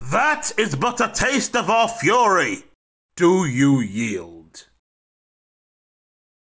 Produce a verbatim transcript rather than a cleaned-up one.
That is but a taste of our fury. Do you yield?